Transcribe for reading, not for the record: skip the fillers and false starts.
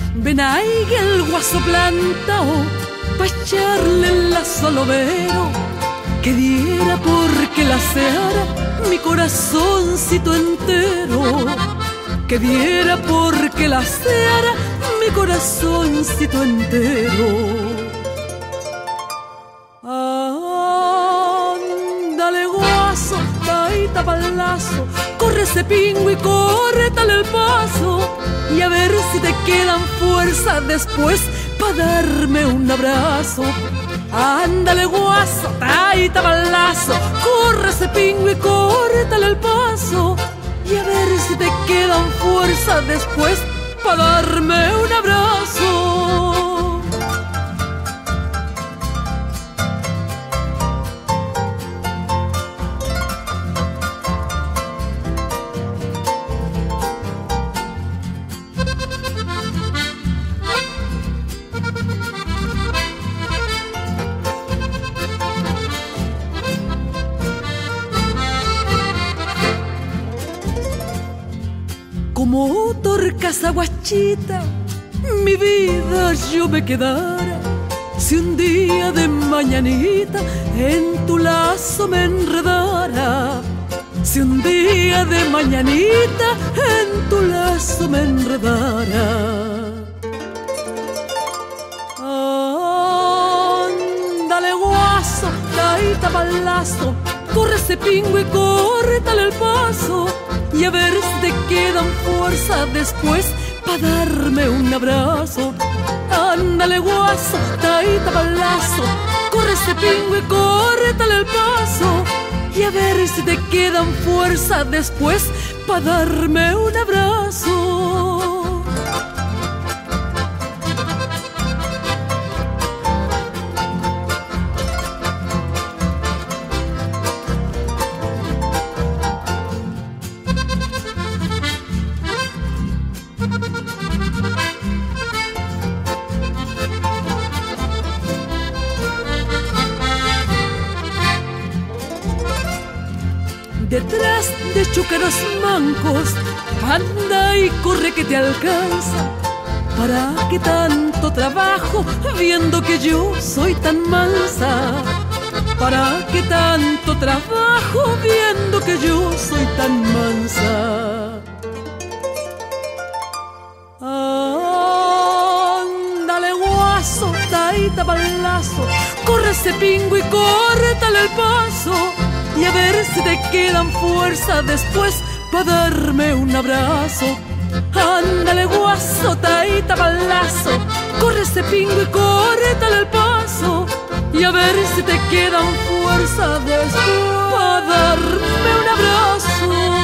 Ven ahí el guaso plantao, pa' echarle el lazo al overo, que diera porque la seara mi corazoncito entero, que diera porque la seara mi corazoncito entero. Ándale guaso, taita pa'l lazo, corre ese pingo y córretale el paso, y a ver si te quedan fuerzas después pa' darme un abrazo. Ándale guaso, taita pa'l lazo, corre ese pingo y córretale el paso, y a ver si te quedan fuerzas después pa' darme un abrazo. Como torcaza guachita, mi vida yo me quedara, si un día de mañanita en tu lazo me enredara, si un día de mañanita en tu lazo me enredara. Ándale guaso, taita pa'l lazo, corre ese pingo y córretale el paso, y a ver si te quedan fuerzas después pa' darme un abrazo. Ándale guaso, taita pa'l lazo, corre ese pingo y córretale el paso, y a ver si te quedan fuerzas después pa' darme un abrazo. Detrás de chúcaros mancos, anda y corre que te alcanza. ¿Para qué tanto trabajo viendo que yo soy tan mansa? ¿Para qué tanto trabajo viendo que yo soy tan mansa? Ándale guaso, taita pa'l lazo, corre ese pingo y córretale el paso, y a ver si te quedan fuerzas después pa' darme un abrazo. Ándale guaso, taita pa'l lazo, corre ese pingo y córretale el paso, y a ver si te quedan fuerzas después pa' darme un abrazo.